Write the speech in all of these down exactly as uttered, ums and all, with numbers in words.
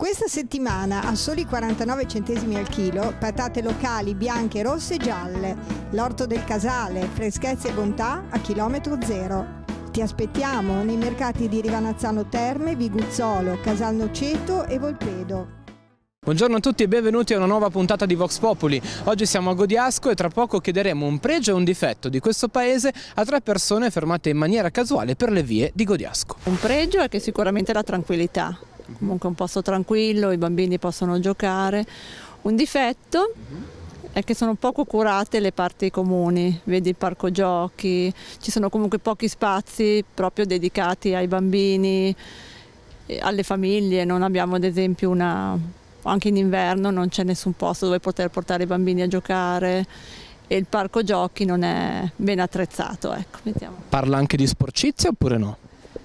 Questa settimana a soli quarantanove centesimi al chilo, patate locali bianche, rosse e gialle. L'orto del Casale, freschezza e bontà a chilometro zero. Ti aspettiamo nei mercati di Rivanazzano Terme, Viguzzolo, Casalnoceto e Volpedo. Buongiorno a tutti e benvenuti a una nuova puntata di Vox Populi. Oggi siamo a Godiasco e tra poco chiederemo un pregio e un difetto di questo paese a tre persone fermate in maniera casuale per le vie di Godiasco. Un pregio è che sicuramente la tranquillità, comunque un posto tranquillo, i bambini possono giocare. Un difetto è che sono poco curate le parti comuni, vedi il parco giochi, ci sono comunque pochi spazi proprio dedicati ai bambini, alle famiglie, non abbiamo ad esempio una... Anche in inverno non c'è nessun posto dove poter portare i bambini a giocare e il parco giochi non è ben attrezzato. Ecco, mettiamo. Parla anche di sporcizia oppure no?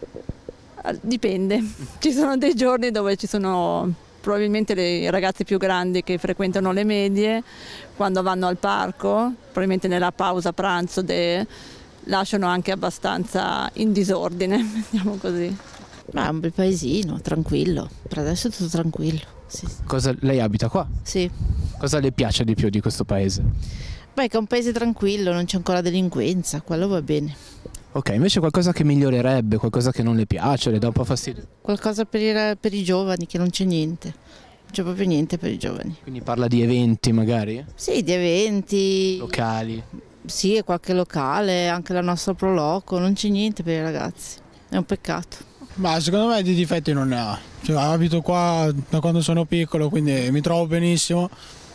Dipende, ci sono dei giorni dove ci sono probabilmente i ragazzi più grandi che frequentano le medie, quando vanno al parco, probabilmente nella pausa pranzo de... lasciano anche abbastanza in disordine, mettiamo così. Ma è un bel paesino, tranquillo, per adesso è tutto tranquillo. Sì. Cosa, lei abita qua? Sì. Cosa le piace di più di questo paese? Beh, che è un paese tranquillo, non c'è ancora delinquenza, quello va bene. Ok, invece qualcosa che migliorerebbe, qualcosa che non le piace, le dà un po' fastidio? Qualcosa per i, per i giovani, che non c'è niente, non c'è proprio niente per i giovani. Quindi parla di eventi magari? Sì, di eventi. Locali? Sì, e qualche locale, anche la nostra Proloco, non c'è niente per i ragazzi, è un peccato. Ma secondo me di difetti non ne ha, cioè, abito qua da quando sono piccolo, quindi mi trovo benissimo.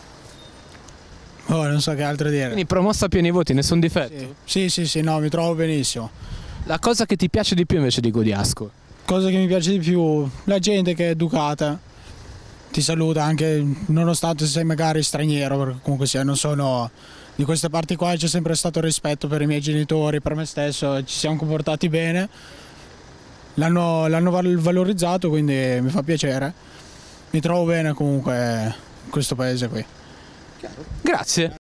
Oh, non so che altro dire. Quindi promossa a pieni voti, nessun difetto? Sì, sì, sì, no, mi trovo benissimo. La cosa che ti piace di più invece di Godiasco? Cosa che mi piace di più, la gente che è educata, ti saluta anche nonostante sei magari straniero, perché comunque sia, non sono di queste parti qua, c'è sempre stato rispetto per i miei genitori, per me stesso, ci siamo comportati bene. L'hanno, l'hanno valorizzato, quindi mi fa piacere. Mi trovo bene comunque in questo paese qui. Grazie.